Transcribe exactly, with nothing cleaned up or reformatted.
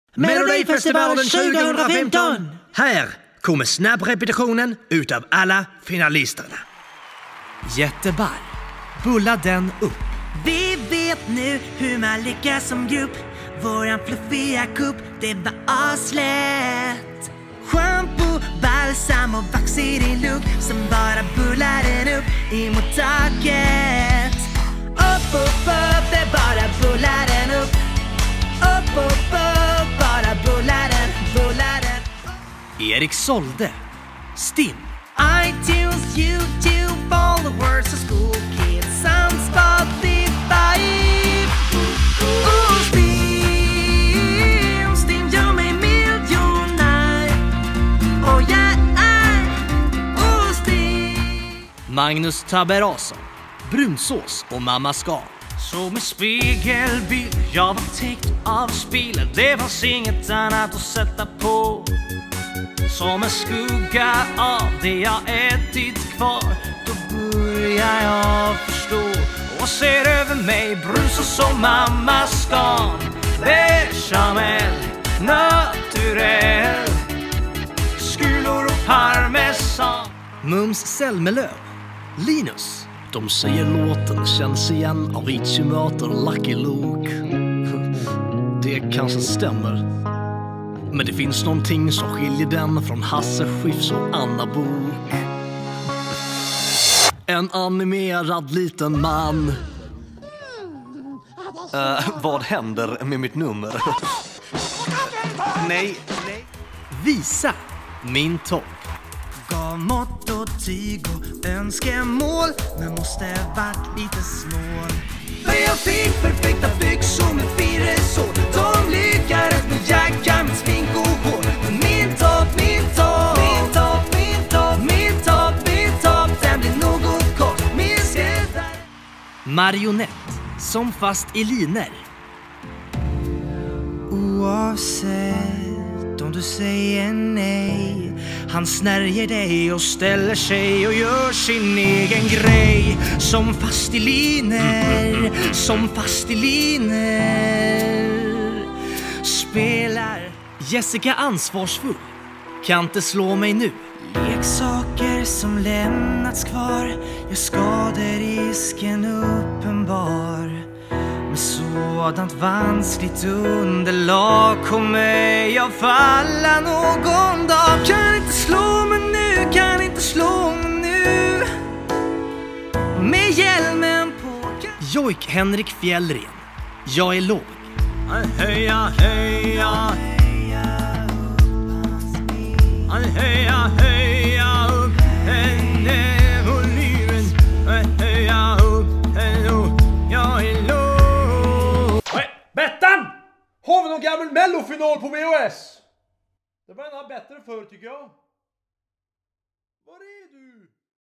Melodifestivalen tjugohundrafemton! Här kommer snabbrepetitionen utav alla finalisterna. Jätteball. Bulla den upp. Vi vet nu hur man lyckas som grupp. Våran fluffiga kupp, det var aslätt. Shampoo, balsam och vax i din look som bara bullar den upp emot taket. Upp, upp, upp, det bara bullar den upp. Upp, upp, upp, bara bullar den, bullar den. Erik Solde. Stim. iTunes, YouTube, all the words of school kids, some Spotify. Oh, Stim, Stim gör mig miljonär. Oh yeah, oh Stim. Magnus Taberason. Brunsås och Mamma Ska. Såg med spegelbild, jag var täckt av spilen. Det fanns inget annat att sätta på. Som en skugga av det jag ätit kvar. Då börjar jag förstå och ser över mig Brunsås och Mamma Ska. Bechamel, naturell, skulor och parmesan. Mums Selmelöv. Linus. De säger låten känns igen av Itchy möter Lucky Luke. Det kanske stämmer. Men det finns någonting som skiljer den från Hasse Schiffs och Anna Bok. En animerad liten man. Uh, vad händer med mitt nummer? Nej, nej. Visa min topp. Gav mått och tyg och önskemål, men måste varit lite snål. För jag fick perfekta byxor med firesår. De lyckades med jacka, med smink och hår. Men min topp, min topp, min topp, min topp, min topp, min topp, den blir något kort. Min skräddare. Marionett. Som fast i liner. Oavsett om du säger nej, han snärjer dig och ställer sig och gör sin egen grej. Som fast i liner, som fast i liner. Spelar Jessica Ansvarsfull. Kan inte slå mig nu. leksaker som lämnats kvar, gör skaderisken uppenbar. Med sådant vanskligt underlag kommer jag falla någon dag. Kan inte slå mig nu, kan inte slå mig nu. Med hjälmen på. Jojk Henrik Fjällren. Jag är låg. Heja, heja, heja, heja upp henne volymen. Heja upp henne, jag är låg. Bettan! Har vi någon gammal mellofinal på V H S? Det var ännu bättre förr tycker jag. Var är du?